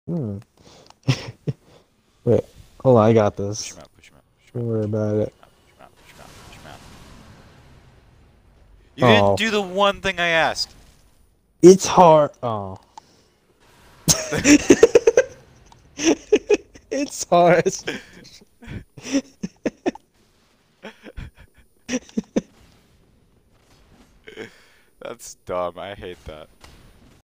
Hmm. Wait, hold on, I got Push this. him out, push him out, push him Don't out, worry push him out, about push it. him out, push him out, push him out, push him out. You didn't Oh, do the one thing I asked. it's hard. Oh, it's hard. That's dumb. I hate that.